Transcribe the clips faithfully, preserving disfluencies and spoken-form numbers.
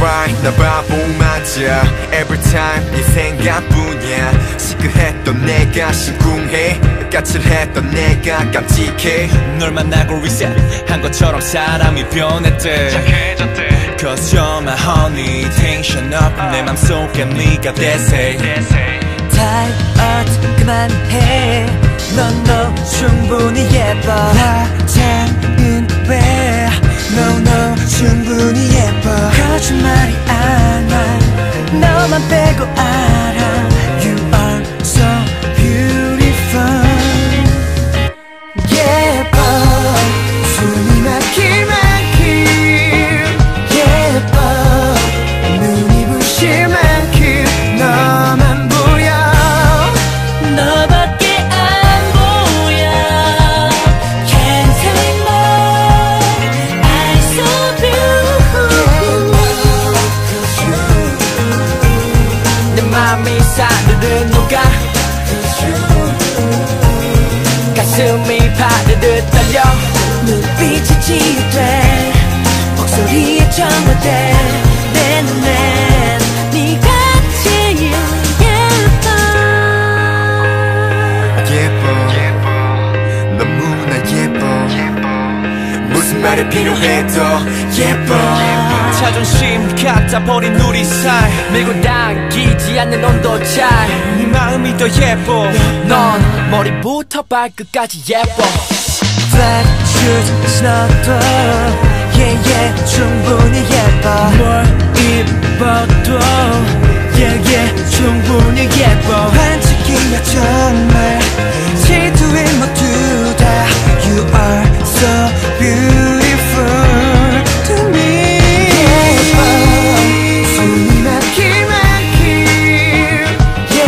right 나 바보 맞아 Every time 네 생각뿐이야 시크했던 내가 심쿵해 까칠했던 내가 깜찍해 널 만나고 reset 한 것처럼 사람이 변했대 착해졌대 Cause you're my honey tension up 내 맘속에 네가 대세 Type art 그만해 넌 너 충분히 예뻐 화장은 왜 No no 충분히 예뻐 거짓말이 않아 너만 빼고 알아 You are so beautiful 예뻐 숨이 막힐 만큼 예뻐 눈이 부실 만큼 너만 보여 너밖에 안 보여 Can't take more Eyes of you 내 맘이 사르르 녹아 가슴이 파르르 떨려 눈빛이 치유돼 목소리에 정화돼 내 눈엔 네가 제일 예뻐 예뻐 너무나 예뻐 무슨 말이 필요해도 예뻐 자존심 갖다 버린 우리 사이 밀고 당기지 않는 온도 차이 네 마음이 더 예뻐 넌 머리부터 발끝까지 예뻐 Black shoes 신어도 yeah yeah 충분히 예뻐 뭘 입어도 yeah yeah 충분히 예뻐 반짝이야 정말 질투인 모두 다 You are so beautiful to me 예뻐 숨이 막힐 만큼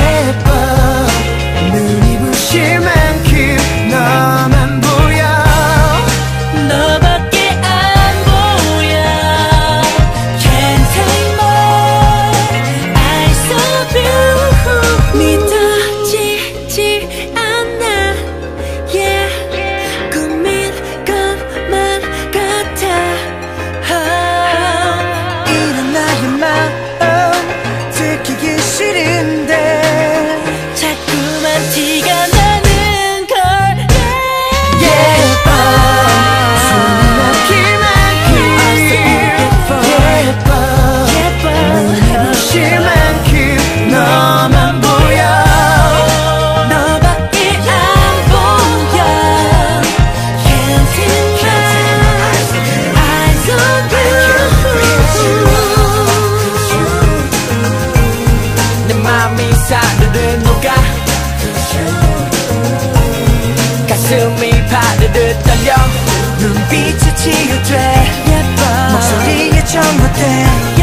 예뻐 눈이 부실 만큼 너만 보여 너밖에 안 보여 Can't take more Eyes of you 믿어지지 않아 Yeah 꿈인 것만 같아 oh. 이런 나의 마음 들키기 싫은데 자꾸만 티가 나는 걸 yeah. 예뻐 숨이 막힐 만큼 예뻐 예뻐 눈이 부실 만큼 너만 보여 너밖에 안 보여 Can't take my eyes on you 내 맘이 사르르 녹아 가슴이 파르르 떨려 눈빛이 치유돼 예뻐 목소리에 정화돼